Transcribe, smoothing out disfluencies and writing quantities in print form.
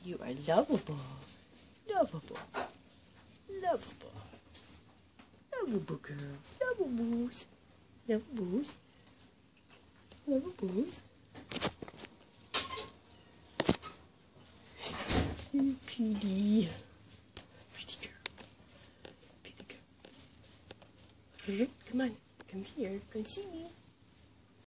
You are lovable. Lovable. Lovable. Lovable girl. Lovables. Lovables. Lovables. Pretty. Pretty girl. Pretty girl. Come on. Come here. Come see me.